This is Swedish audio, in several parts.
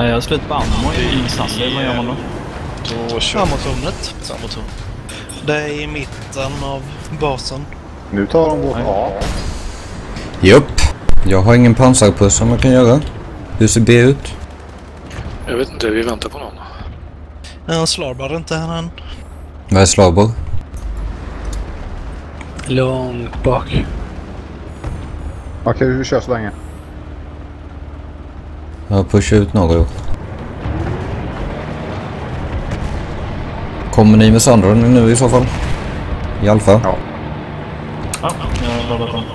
Nej, jag har slut på ammo i instans. Vad gör man då? Då kör Ammotornet. ammotorn. Det är i mitten av basen. Nu tar de vårt A. Jupp. Jag har ingen pansarpuss som jag kan göra. Hur ser B ut? Jag vet inte, vi väntar på någon. Slarbar inte här än. Vad är slagborr? Långt bak. Okej, vi kör så länge. Jag pushar ut några. Kommer ni med Sandra nu i så fall? I alfa? Ja. Ja, jag laddar på.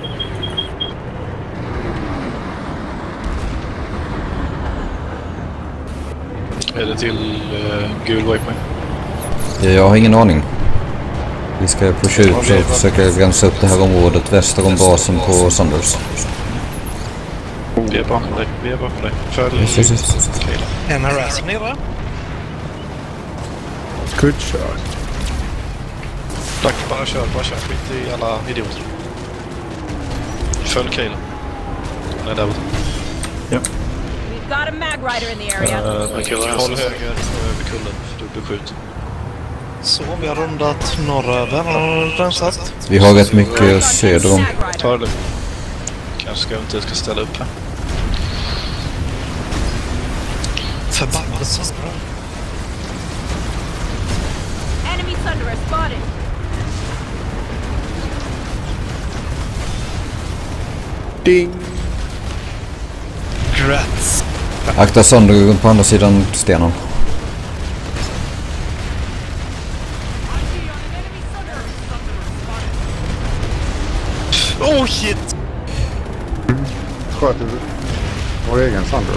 Är det till gul waypoint? Jag har ingen aning. Vi ska pusha ut och försöka rensa upp det här området väster om basen på Sanders. Vi är bakom dig, vi är bakom dig. Följ. Yes. En harass nere. Good shot. Tack, bara kör. Skit i alla idioter. Följ Kayla. Han är där borta. Ja. We've got a mag rider in the area. Håll höger över kullen, för du blir skjuten. Så, vi har rundat norröver och rensat. Vi har rätt mycket söder om. Ta det lugnt. Kanske ska ställa upp här. Förbannelse. Enemy Thunderer spotted. Ding! Grats. Akta Sander på andra sidan stenen. Oh shit! Sköter du vår egen Sandra?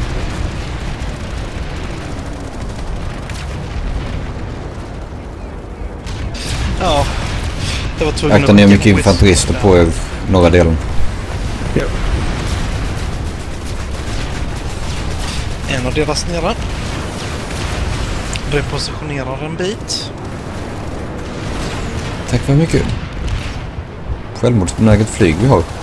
Ja. Det var tvungen Akta ner mycket infanterister på er norra delen. Ja. En av deras nere. Repositionerar en bit. Tack för mycket. Självmordsbenäget flyg vi har.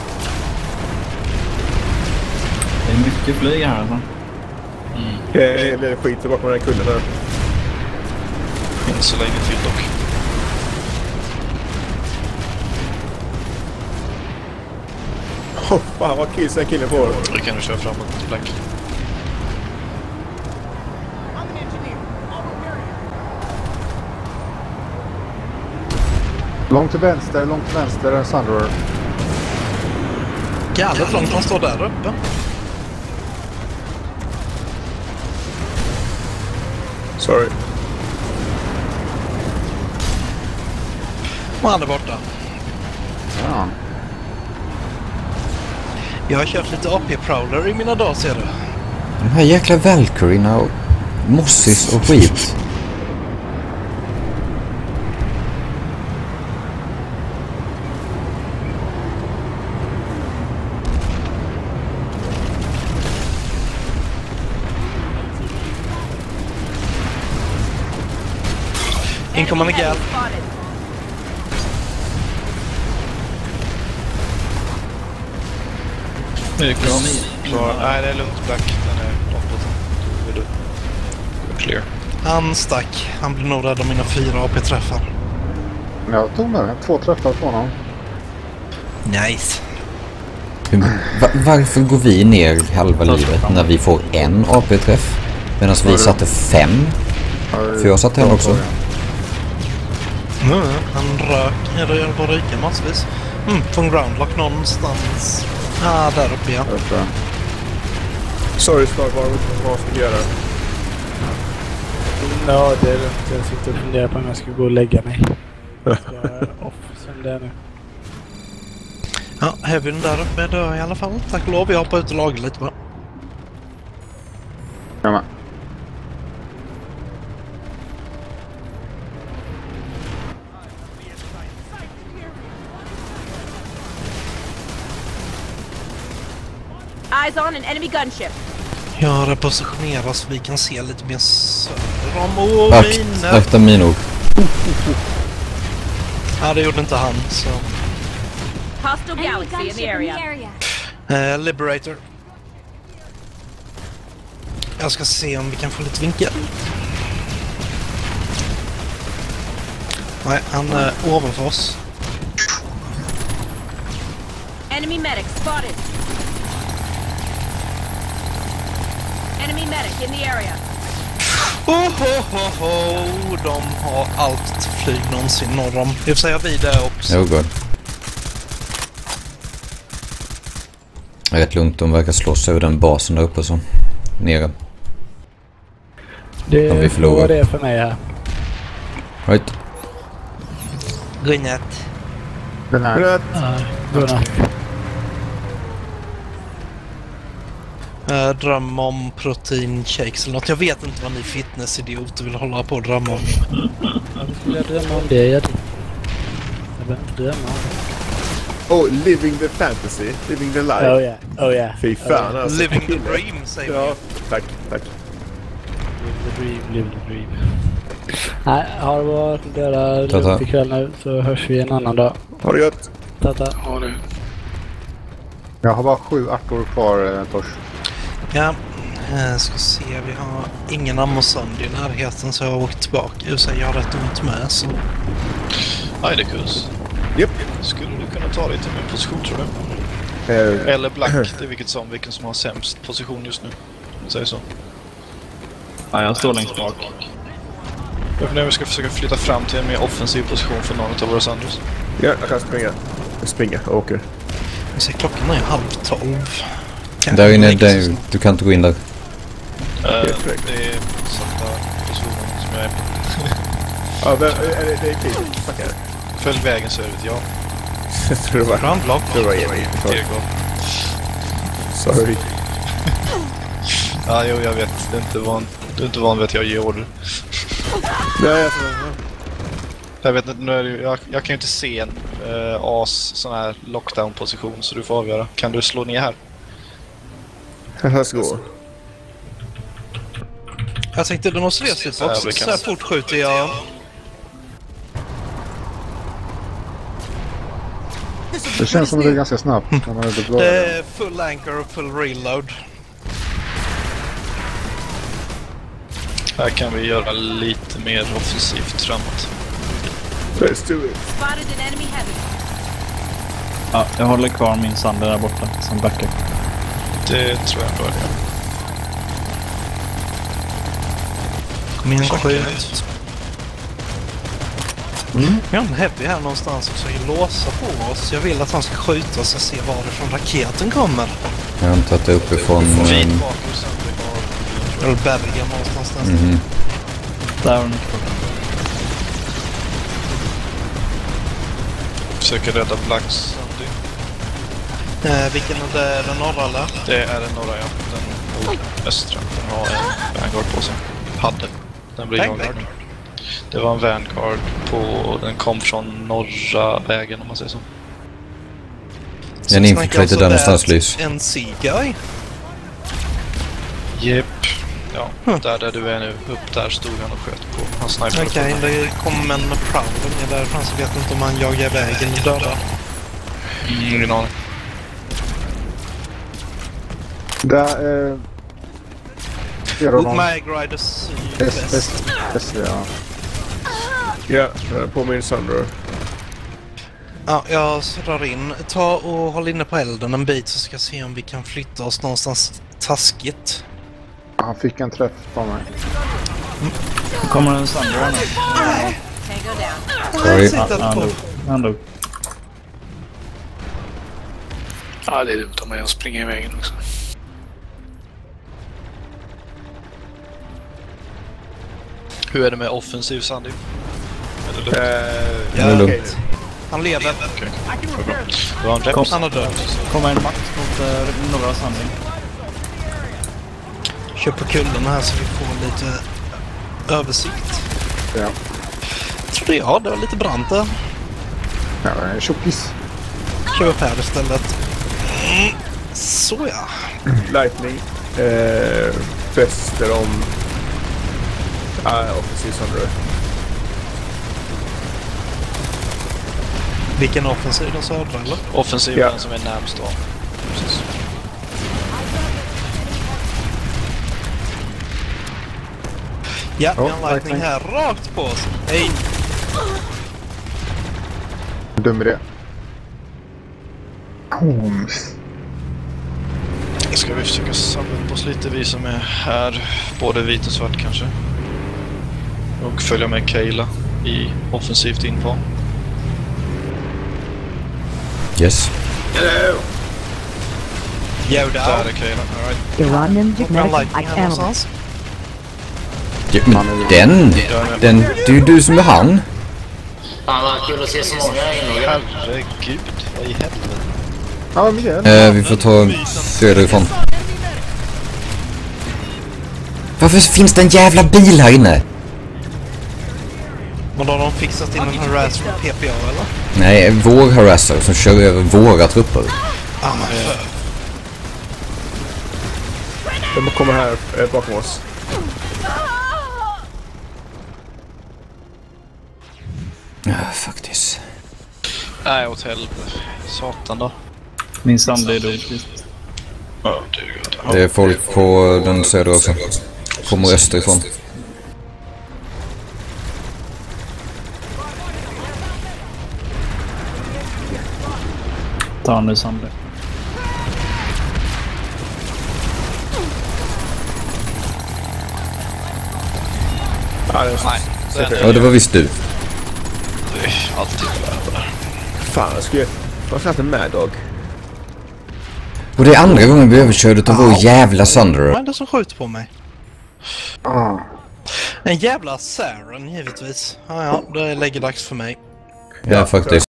Det är mycket flyg här alltså. Det är skit tillbaka med den kullen här. Inte så länge till dock. Fan vad kills den killen får. Vi kan nu köra framåt, Black. Långt till vänster en Sandra. Jävligt långt han står där uppe. Sorry. Och han är borta. Ja. Jag har kört lite AP-prowler i mina dagar, ser du. De här jäkla Valkyrierna och mossis och skit. Inkommande gal. Klar. Nej, det är lugnt, Black. Den är långt. Du är du. Clear. Han stack. Han blev nog rädd om mina 4 AP-träffar. Jag tog med 2 träffar på honom. Nice. Varför går vi ner halva livet när vi får en AP-träff? Medan vi satte 5. För jag satt här också. Han rök. Jag bara ryka massvis. På en groundlock någonstans. Där uppe igen. Sorry, Stark, vad ska vi göra? Ja, det är lugnt. Jag sitter och funderar på om jag ska gå och lägga mig. Jag är off som det är nu. Ja, Heavyn där uppe dör i alla fall. Tack och lov, jag hoppar ut och lagar lite bara. Ja, men. Eyes on an enemy gunship. Jag repositionerar så vi kan se lite mer söder om. Akta minor. Ja, det gjorde inte han, så... Hostile galaxy in the area. Liberator. Jag ska se om vi kan få lite vinkel. Nej, han är ovanför oss. Enemy medic spotted. Enemy medic in the area. De har allt flyg någonsin norr om. Jag säger vi där också. Oh god. Rätt lugnt, de verkar slåss över den basen där uppe så. Nere. Det var det för mig här. Right. Godnatt. Godnatt. Godnatt. Dröm om proteinshakes eller något. Jag vet inte vad ni fitnessidioter vill hålla på och drömma om. Varför skulle jag drömma om det? Jag behöver inte drömma om det. Oh, living the fantasy. Living the life. Oh yeah. Oh yeah. Fy fan alltså. Living the dream, säger ja, tack. Live the dream. Nej, har det varit lugnt ikväll nu så hörs vi en annan dag. Ha det gött. Tata. Ha det. Jag har bara 7 ackor kvar, Tors. Ja, ska se. Vi har ingen ammosand i närheten så jag har åkt tillbaka. Jag har rätt ont med så. Nej, det är kus. Japp. Skulle du kunna ta dig till min position, tror du? Eller Black, det är vilken som har sämst position just nu. Säger så. Ja, jag står längst bak. Vi ska försöka flytta fram till en mer offensiv position för någon av våra Sanders. Ja, jag kan springa. Jag åker. Jag ser klockan är 11:30. Där inne, du kan inte gå in där. Det är satta positionen som jag är på. Ja, det är kul. Tackar. Följ vägen söderut, ja. Jag tror det var... Brandblock. Det var Emil. Sorry. Ja, jo, jag vet. Du är inte van vid att jag ger order. Nej, jag vet inte, nu är det, jag kan ju inte se en sån här lockdown-position så du får avgöra. Kan du slå ner här? Let's go. Jag tänkte demonstrera sig också. Så här fort skjuter jag. Det känns som att det är ganska snabbt. Det är full anchor och full reload. Här kan vi göra lite mer offensivt framåt. Let's do it. Spotted an enemy heavy. Ja, jag håller kvar min sander där borta som backup. Det tror jag ändå är det. Kom igen, skjut. Vi har en heavy här någonstans och försöker låsa på oss. Jag vill att han ska skjuta oss och se varifrån raketen kommer. Jag antar att det är uppifrån... Eller bergen någonstans nästan. Där har ni kvar. Försöker rädda Blacks. Vilken är det? Den norra eller? Det är den norra, ja. Den östra. Den har en vanguard på sig. Hade. Den blir jagad. Det var en vanguard på... Den kom från norra vägen om man säger så. En infiltrated där någonstans, Lys. En C-guy? Jep. Ja, där du är nu. Upp där stod han och sköt på. Han sniper. Okej, det kom en Prowler ner därifrån så vet inte om han jagar iväg eller dödar. Ingen aning. Där Magrider sydväst. Ja. Ja, på min Sandra. Ja, jag drar in. Ta och håll inne på elden en bit så ska jag se om vi kan flytta oss någonstans taskigt. Han fick en träff på mig. Kommer en sander nu? Sorry. Han dog. Ja, det är dumt om jag springer i vägen också. Hur är det med offensiv Sandy? Det är lugnt. Han lever. Okay. Det var en reps. Han har död. Kommer en max mot norra sanding. Kör på kullen här så vi får lite översikt. Ja. Tror jag det var lite brant där. Ja, det är tjockis. Kör upp här istället. Så ja. Lightning. Fäster om... offensiv Sandra. Vilken offensiv? Den södra eller? Offensiv är den som är närmst då. Precis. Ja, vi har en lightning här rakt på oss. Hej! Dum idé. Ska vi försöka samla upp oss lite, vi som är här, både vit och svart kanske. Och följa med Kayla i offensivt info. Yes. Yo, Där är Kayla, alright. Iranian Har vi en lightning här någonstans? Ja, men den, det är ju du som är han. Fan vad kul att se så många inne. Herregud, vad i helvete. Ja, men Vi får ta söderifrån. Varför finns det en jävla bil här inne? Men då har de fixat in en harass från PPA eller? Nej, vår harasser som kör över våra trupper. De kommer här bakom oss. Ja, faktiskt. Nej, åt helvete. Satan då. Min sand är död. Ja, det är gott. Det är folk på den södra också. Kommer österifrån. Ta nu sand. Ja, det är Nej, Ja, det var visst du. det är alltid värre. fan, jag skulle... Varför har jag en Mad Dog? Och det är andra gången vi överkörde av vår jävla Thunder. Vad är det som skjuter på mig? En jävla Saren, givetvis. Ja, det är läggerdags för mig. Ja, faktiskt.